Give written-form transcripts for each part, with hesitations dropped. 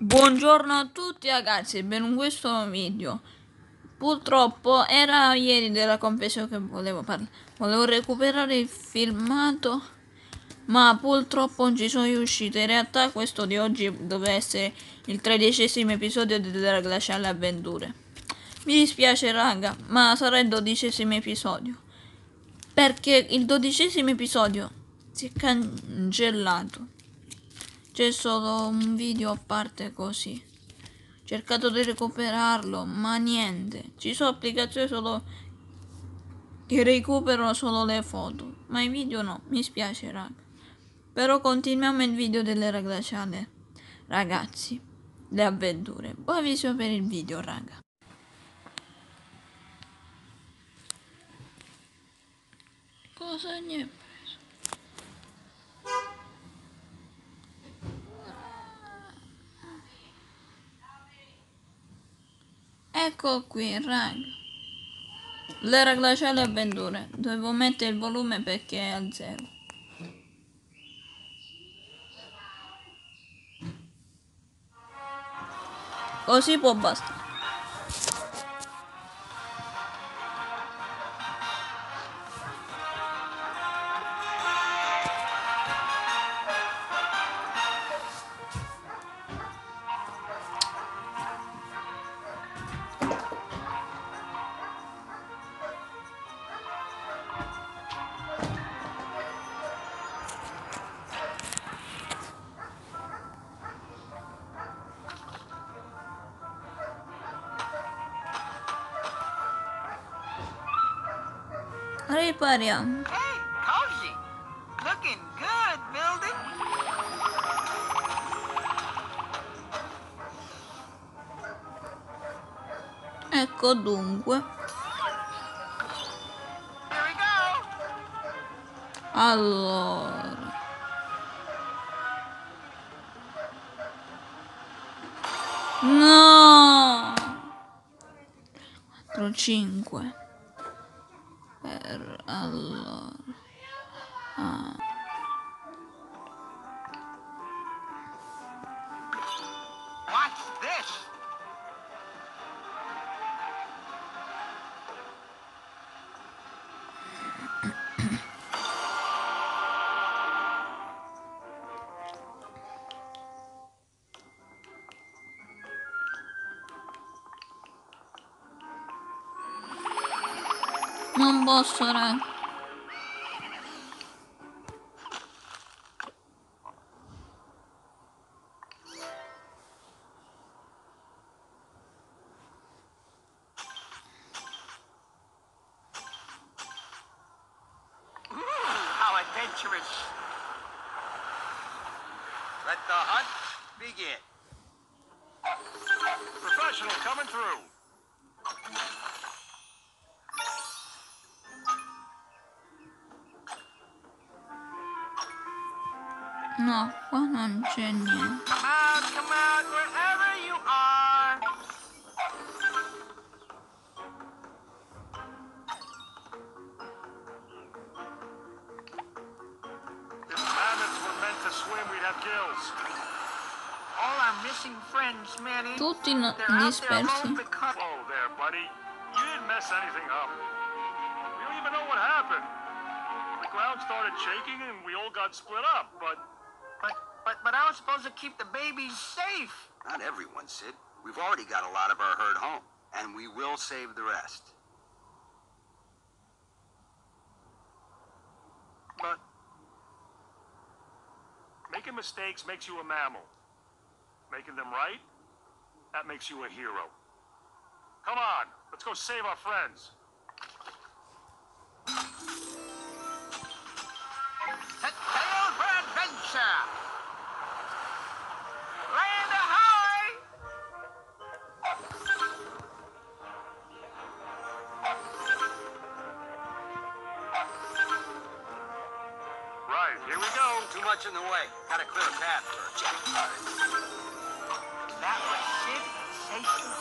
Buongiorno a tutti ragazzi e benvenuti in questo video. Purtroppo era ieri della confessione che volevo parlare. Volevo recuperare il filmato, ma purtroppo non ci sono riuscito. In realtà questo di oggi doveva essere il 13° episodio della Glaciale Avventure. Mi dispiace raga, ma sarà il 12° episodio. Perché il 12° episodio si è cancellato. C'è solo un video a parte così. Ho cercato di recuperarlo, ma niente. Ci sono applicazioni solo che recuperano solo le foto, ma i video no, mi spiace raga. Però continuiamo il video dell'era glaciale. Ragazzi, le avventure. Buona visione per il video raga. Cosa ne è preso? Ecco qui raga. L'era glaciale avventure. Dovevo mettere il volume perché è a 0. Così può bastare. Ripariamo. Hey, Koji! Looking good, building! Ecco dunque. Here we go! Allora. No! 4, 5. Allora. Watch this! Non posso, raga. How adventurous! Let the hunt begin. Professional coming through. No, qua non c'è niente. Come out, wherever you are. If mammoths were meant to swim, we'd have gills. All our missing friends, Manny. Tutti They're out there dispersi. alone because... Whoa there, buddy. You didn't mess anything up. We don't even know what happened. The ground started shaking and we all got split up, but But I was supposed to keep the babies safe. Not everyone, Sid. We've already got a lot of our herd home, and we will save the rest. but making mistakes makes you a mammal. Making them right, that makes you a hero. Come on, let's go save our friends. Set sail for adventure. Land ahoy! Right, here we go. Too much in the way. Gotta clear a path first. That was Sid safely.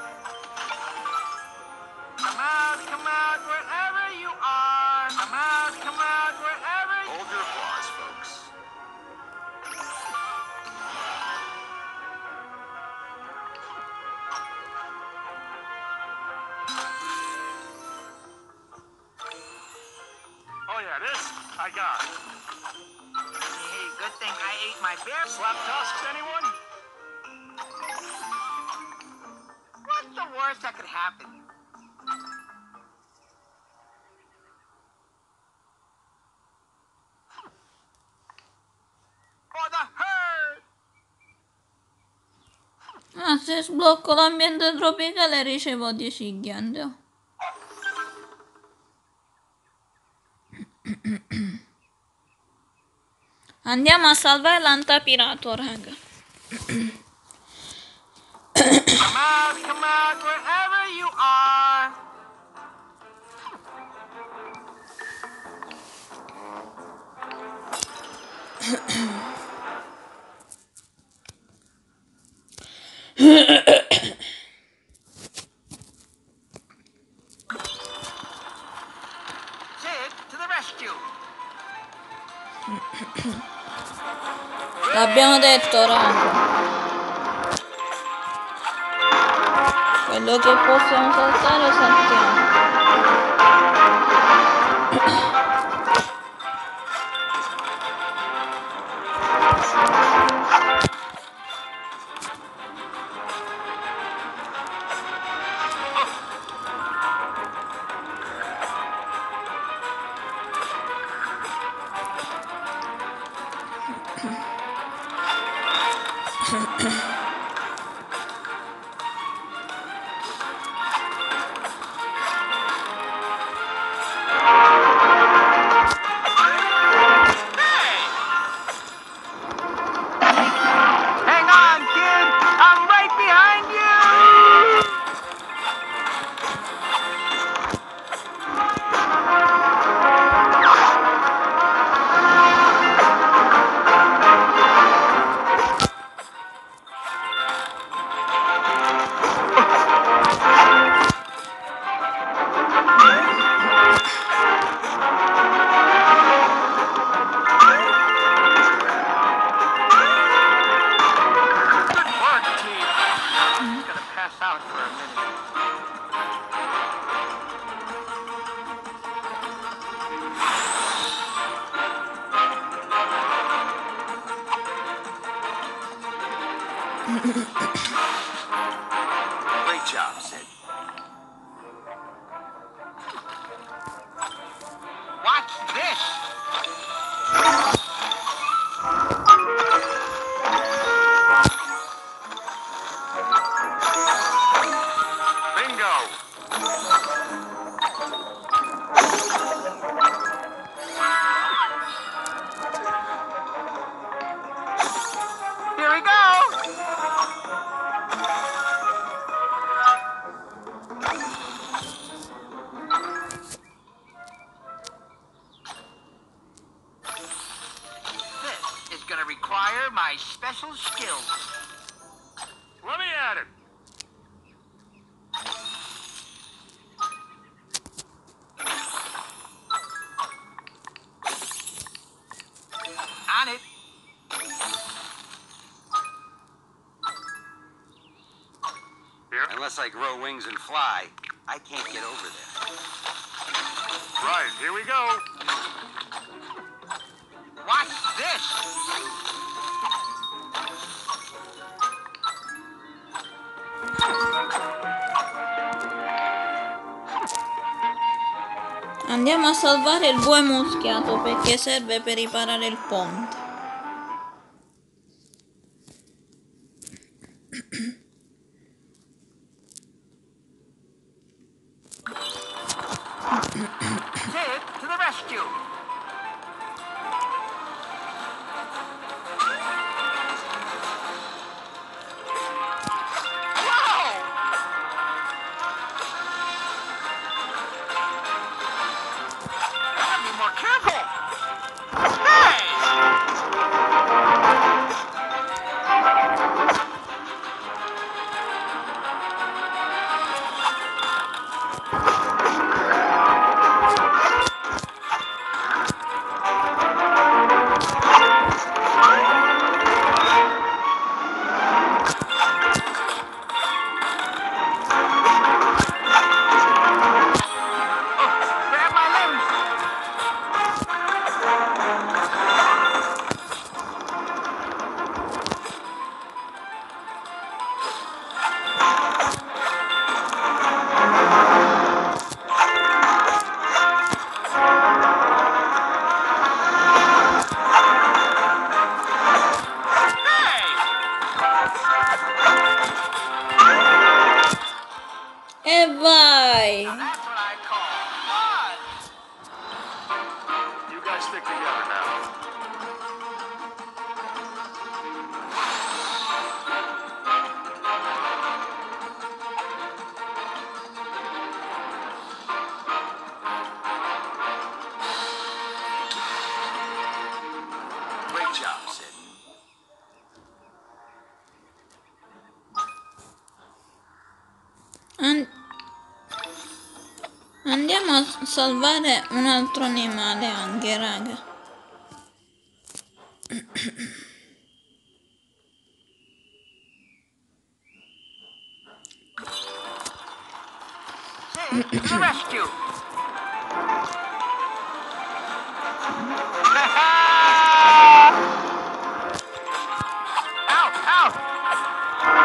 Come out, wherever you are. Come out, wherever you Hold your applause, folks. Oh yeah, this I got. Hey, good thing I ate my bear. Slap tusks, anyone? What's the worst that could happen? For the herd! Ah, se sblocco l'ambiente tropicale ricevo 10 ghiande. Andiamo a salvare l'antapirato, raga. Come out, wherever you are. Sid, to the rescue. L'abbiamo detto, raga. Quello che possiamo saltare, saltiamo. Hang on, kid. I'm right behind you. Good work, team. I'm gonna pass out for a minute. Great job, Sid. Watch this. Bingo. Here we go. This is gonna require my special skills. Let me at it. On it. Here. Unless I grow wings and fly, I can't get over there. Right, here we go. Watch this. Andiamo a salvare il bue muschiato perché serve per riparare il ponte. Sid, to the rescue. Whoa! Gotta be more careful. Hey! guys stick together now. Great job, Sid. Andiamo a salvare un altro animale anche, raga. Sid, to the rescue. Out, out.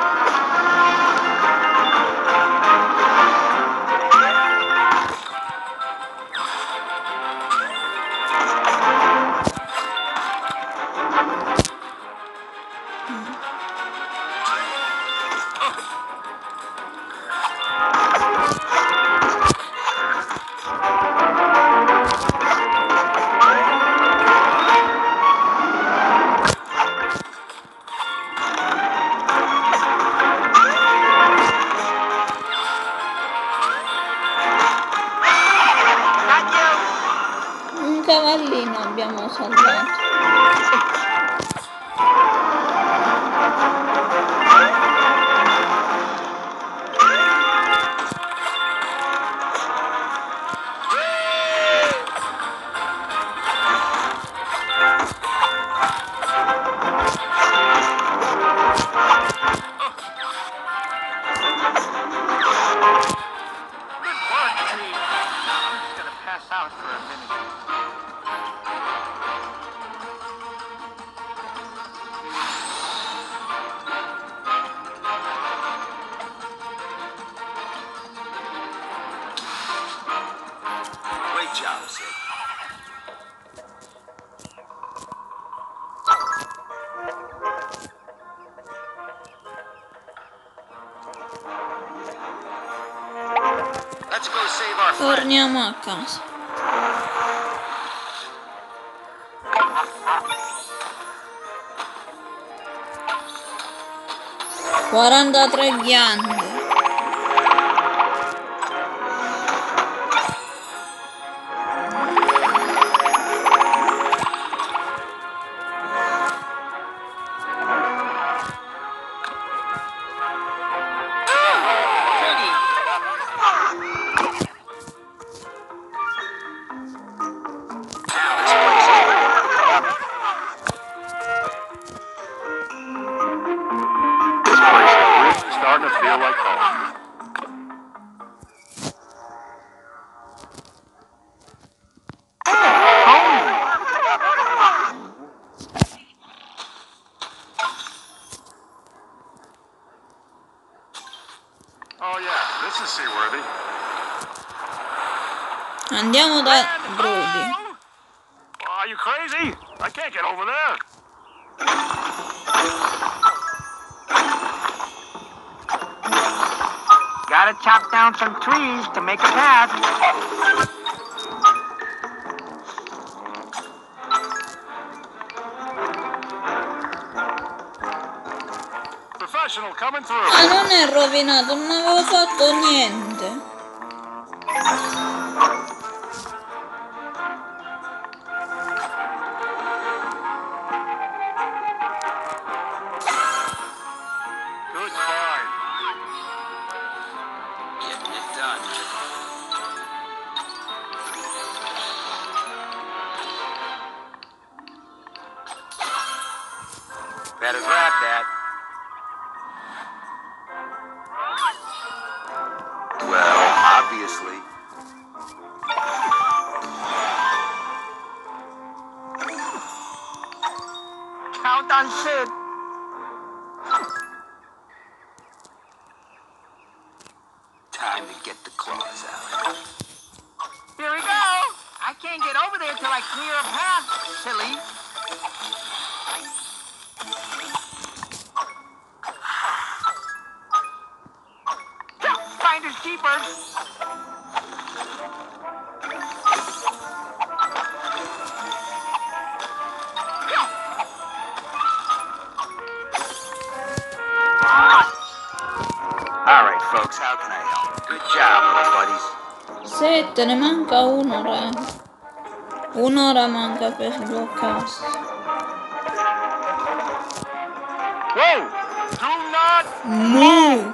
Un cavallino abbiamo salvato. Good work, Chief. I'm just gonna pass out for a minute. Great job, Sid. Let's go save our friend. Torniamo a casa. Quarantatré ghiande. This place is really starting to feel like home. Oh yeah, this is seaworthy. Andiamo da Brody. Are you crazy? I can't get over there. Gotta chop down some trees to make a path. Professional coming through. Ah, non è rovinato, non avevo fatto niente. Good find. Getting it done. Better grab that. Well, obviously. Count on Sid. Time to get the claws out. Here we go. I can't get over there till I clear a path, silly. Finders keepers. Good job, little buddies. 7, ne manca uno, raga. Un'ora manca per sbloccarsi. Whoa! Do not Move!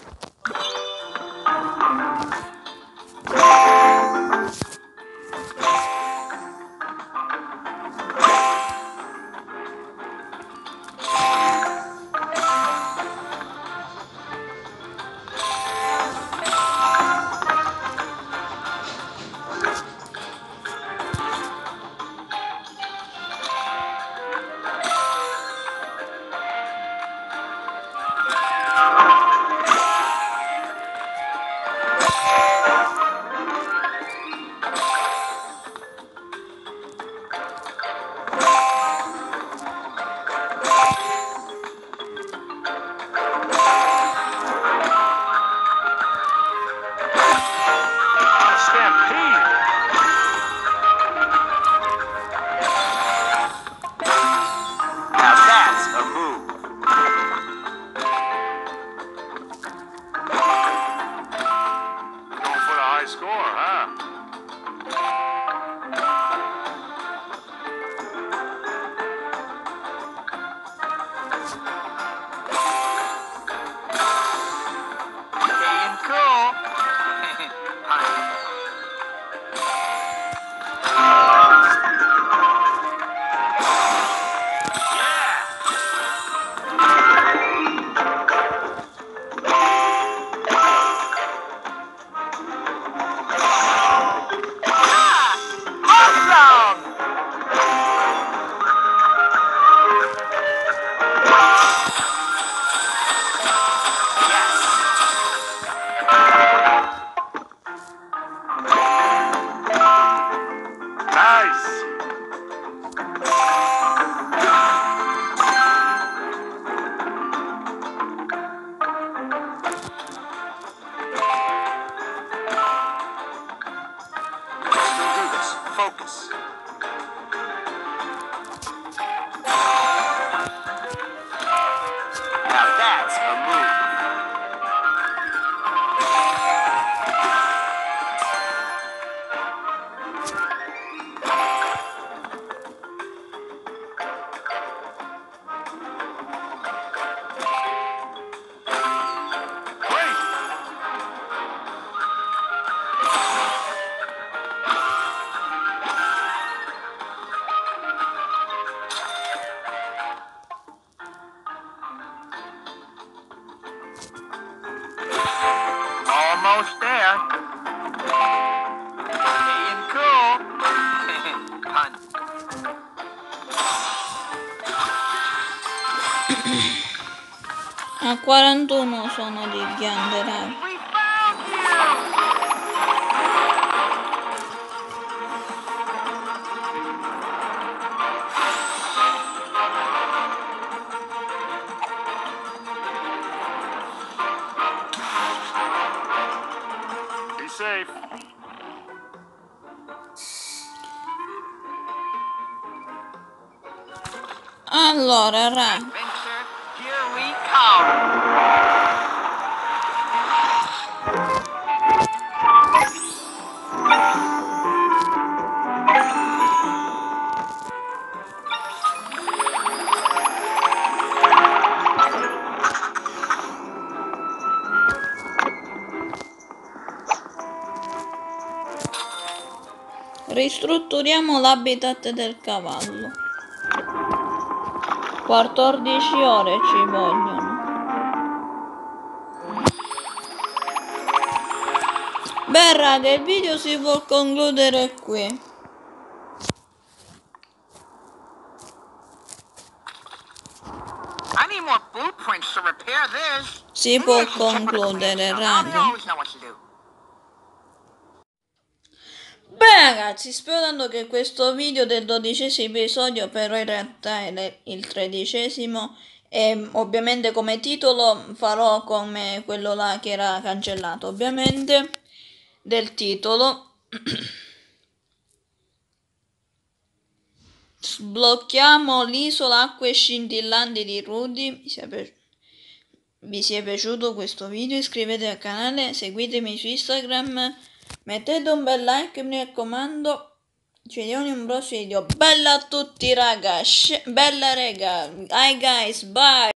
stampede. Now that's a move. Going for the high score, huh? Staying cool. Hi. Nice. Let's do this. Focus. Now that's a move. Wait. Almost there. Staying cool. Punt. A 41 sono di Ghianderavi. We found you! Be safe. Allora, ra. Adventure, here we come. Ristrutturiamo l'habitat del cavallo. 14 ore ci vogliono. Beh raga, il video si può concludere qui. I need more blueprints to repair this. Si può concludere, raga. Beh ragazzi, spero tanto che questo video del 12° episodio, però in realtà è il 13° e ovviamente come titolo farò come quello là che era cancellato, ovviamente, del titolo. Sblocchiamo l'isola acque scintillanti di Rudy. vi sia piaciuto questo video, iscrivetevi al canale, seguitemi su Instagram, mettete un bel like, mi raccomando. Ci vediamo in un prossimo video. Bella a tutti raga, bella rega, hi guys, bye.